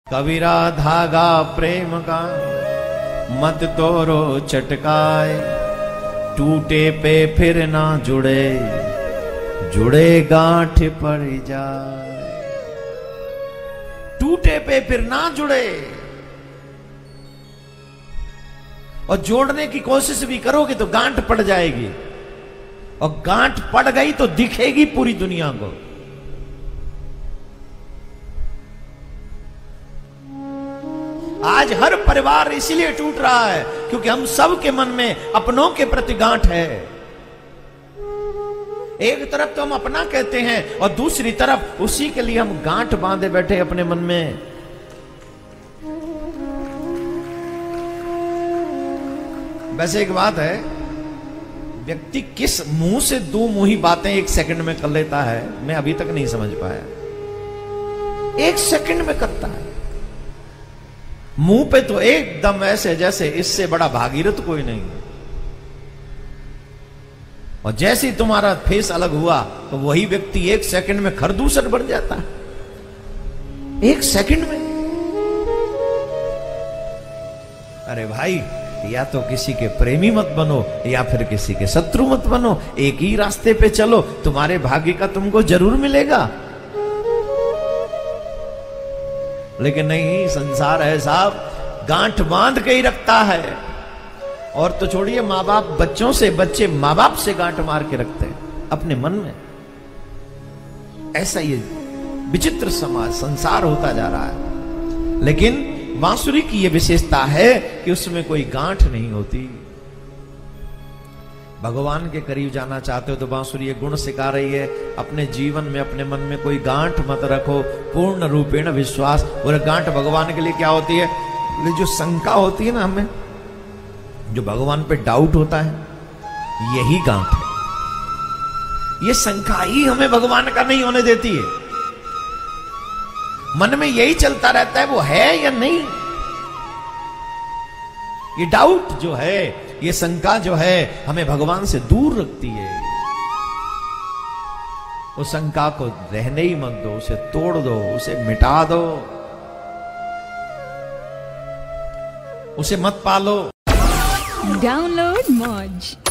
कबीरा धागा प्रेम का मत तोड़ो चटकाए, टूटे पे फिर ना जुड़े, जुड़े गांठ पड़ जाए। टूटे पे फिर ना जुड़े, और जोड़ने की कोशिश भी करोगे तो गांठ पड़ जाएगी, और गांठ पड़ गई तो दिखेगी पूरी दुनिया को। आज हर परिवार इसीलिए टूट रहा है क्योंकि हम सब के मन में अपनों के प्रति गांठ है। एक तरफ तो हम अपना कहते हैं और दूसरी तरफ उसी के लिए हम गांठ बांधे बैठे अपने मन में। वैसे एक बात है, व्यक्ति किस मुंह से दो मुंही बातें एक सेकंड में कर लेता है, मैं अभी तक नहीं समझ पाया। एक सेकंड में करता है, मुंह पे तो एकदम ऐसे जैसे इससे बड़ा भागीरथ कोई नहीं है। और जैसे ही तुम्हारा फेस अलग हुआ तो वही व्यक्ति एक सेकंड में खरदूसर बन जाता है। एक सेकंड में। अरे भाई, या तो किसी के प्रेमी मत बनो या फिर किसी के शत्रु मत बनो, एक ही रास्ते पे चलो, तुम्हारे भाग्य का तुमको जरूर मिलेगा। लेकिन नहीं, संसार है साहब, गांठ बांध के ही रखता है। और तो छोड़िए माँ बाप बच्चों से, बच्चे माँ बाप से गांठ मार के रखते हैं अपने मन में। ऐसा ये विचित्र समाज संसार होता जा रहा है। लेकिन बांसुरी की ये विशेषता है कि उसमें कोई गांठ नहीं होती। भगवान के करीब जाना चाहते हो तो बांसुरी ये गुण सिखा रही है, अपने जीवन में अपने मन में कोई गांठ मत रखो, पूर्ण रूपेण विश्वास। और गांठ भगवान के लिए क्या होती है? जो शंका होती है ना हमें, जो भगवान पे डाउट होता है, यही गांठ है। ये शंका ही हमें भगवान का नहीं होने देती है। मन में यही चलता रहता है वो है या नहीं। ये डाउट जो है, ये शंका जो है, हमें भगवान से दूर रखती है। उस शंका को रहने ही मत दो, उसे तोड़ दो, उसे मिटा दो, उसे मत पालो। डाउनलोड मौज।